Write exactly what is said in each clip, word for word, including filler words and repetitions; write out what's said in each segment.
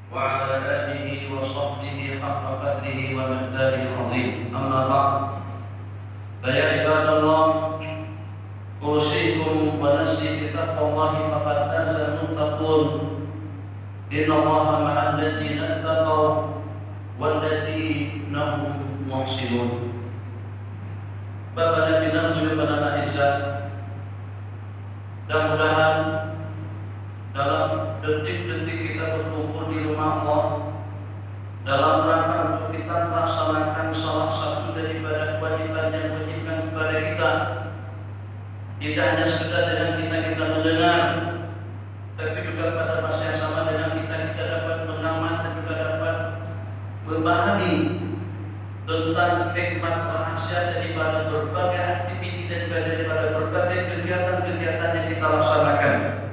وعلى آله وصحبه حق قدره ومقداره العظيم. أما بعد، فيا عباد الله، أوصيكم ونفسي بتقوى الله فقد فاز المتقون. إن الله مع الذين اتقوا والذين هم محسنون. Bapak dan Ibu yang pada Izzat, mudah-mudahan dalam detik-detik kita berkumpul di rumah Allah dalam rangka untuk kita melaksanakan salah satu daripada kewajiban yang diwajibkan kepada kita, tidak hanya sekedar dengan kita kita mendengar, tapi juga pada masa yang sama dengan kita kita dapat mengamati dan juga dapat memahami tentang hikmat rahasia daripada berbagai aktiviti dan juga daripada berbagai kegiatan-kegiatan yang kita laksanakan.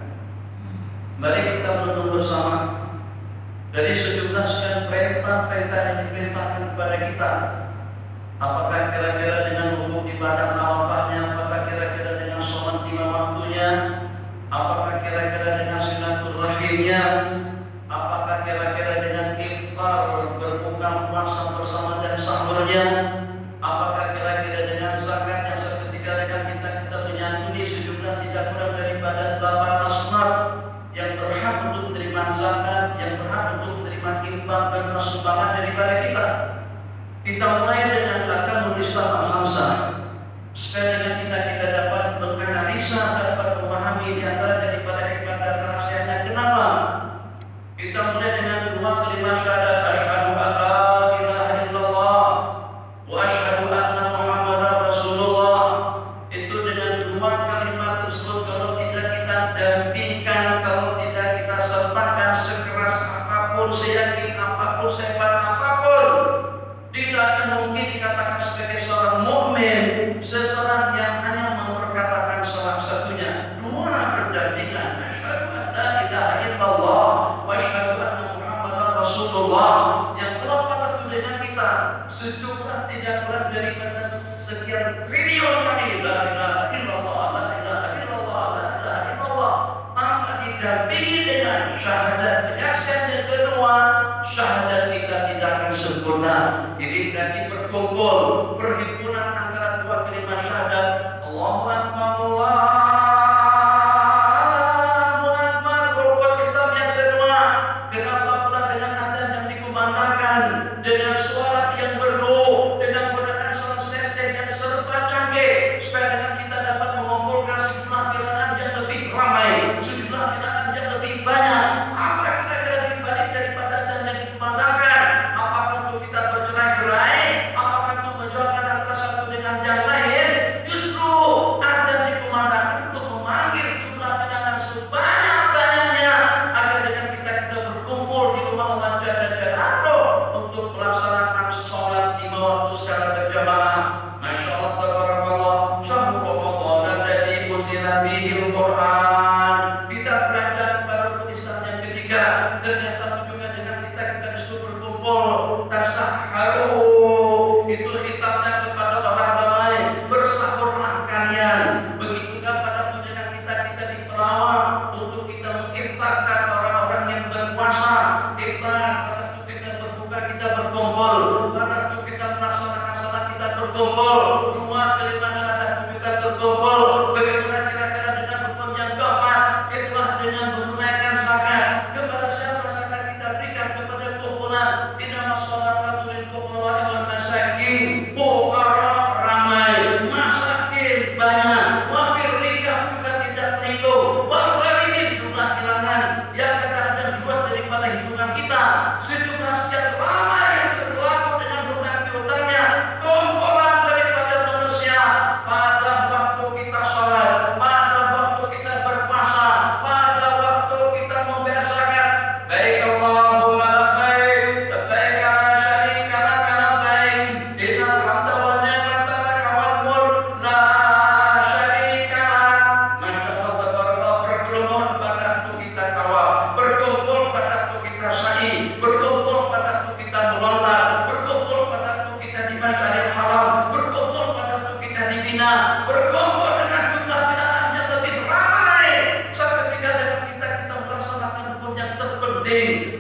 Mari kita merenung bersama dari sejumlah sekian perintah-perintah yang diperintahkan kepada kita. Apakah kira-kira dengan hukum ibadah Arafahnya, apakah kira-kira dengan sholat lima waktunya, apakah kira-kira dengan silaturahimnya, apakah kira-kira dengan iftar, berbuka puasa bersama dan sahurnya, apakah kira-kira dengan zakat yang seketika dengan kita kita menyantuni sejumlah tidak kurang daripada delapan asnaf yang berhak untuk menerima zakat, yang berhak untuk menerima infak dan sumbangan daripada kita. Kita mulai dengan akan Islam al-Khamsah, supaya dengan kita kita dapat menganalisa, dapat memahami di antara daripada hikmat dan rahasianya. Kenapa? Kita mulai dengan dua kalimat syahadat, asyhadu an la ilaha illallah wa asyhadu anna Muhammadar Rasulullah. Itu dengan dua kalimat tersebut kalau tidak kita dampingkan, kalau tidak kita sertakan sekeras apapun, seyakin apapun, sehebat apapun, tidak akan mungkin dikatakan sebagai seorang mukmin seseorang yang hanya memperkatakan salah satunya. Dua berdampingan, asyhadu an la ilaha illallah wa asyhadu anna Muhammadar Rasulullah, yang telah patut dengan kita sejumlah tidak kurang daripada sekian triliun kali la ilaha illallah, la ilaha illallah, la ilaha illallah, tanpa didampingi dengan syahadat penyaksian yang kedua, syahadat kita tidak akan sempurna. Jadi nanti berkumpul perhimpunan antara dua kalimat syahadat, Allahu Akbar, Allahu Akbar, rukun Islam yang kedua. Kenapa pula dengan adzan yang dikumandangkan, dengan suara yang merdu, dengan menggunakan sound system yang serba canggih, supaya dengan kita dapat mengumpulkan sejumlah bilangan yang lebih ramai, sejumlah bilangan yang lebih banyak. Apa kira-kira dibalik daripada adzan yang dikumandangkan? Apakah untuk kita bercerai-berai? Apakah untuk menjauhkan antara satu dengan yang lain? Justru adzan dikumandangkan untuk memanggil jumlah bilangan sebanyak-banyaknya, agar dengan kita kita berkumpul di rumah Allah Jalla Jalaluhu untuk melaksanakan sholat lima waktu secara berjamaah. Masya Allah, tabarakallah, syahrul Ramadan alladzi unzila fihil Quran. Kita beranjak kepada rukun Islam yang ketiga. Ternyata juga dengan kita kita disuruh berkumpul, tasahharu, itu khitabnya kepada orang ramai, bersahurlah kalian. Begitu juga pada dengan kita kita dipelawak untuk kita mengiftarkan orang-orang yang berpuasa. Iftar, pada waktu kita berbuka kita berkumpul, pada waktu kita melaksanakan salat kita berkumpul, dua kalimat syahadat juga berkumpul. Bagaimana kira-kira dengan rukun yang keempat, itulah dengan menunaikan zakat. Kepada siapa zakat kita berikan? Kepada kumpulan. Innamas shadaqatu lil fuqara wal masakin. Fuqara ramai, masakin banyak, wafir rikab juga tidak terhitung, wal gharimin jumlah bilangan yang kadang-kadang dua daripada hitungan kita, sejumlah sekian ramai yang berlaku dengan hutang-hutangnya, kumpulan daripada manusia pada waktu kita sholat, pada waktu kita berpuasa, pada waktu kita membayar zakat. Baik Allahumma labbaik, labbaik la syarika laka labbaik, innal hamda wan ni'mata laka wal mulk la syarika lak. Masya Allah, tabarakallah, berkerumun pada waktu kita tawaf, berkumpul pada waktu kita sa'i, berkumpul pada waktu kita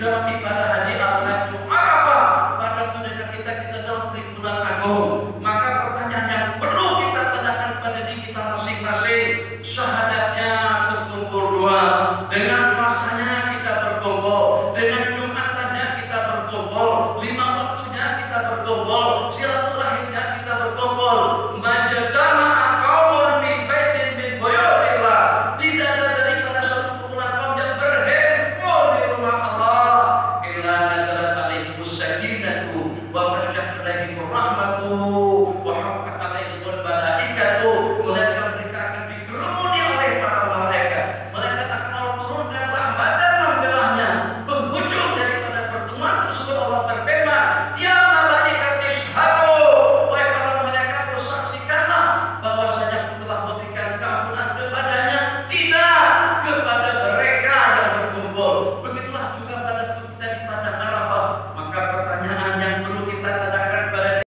dalam ibadah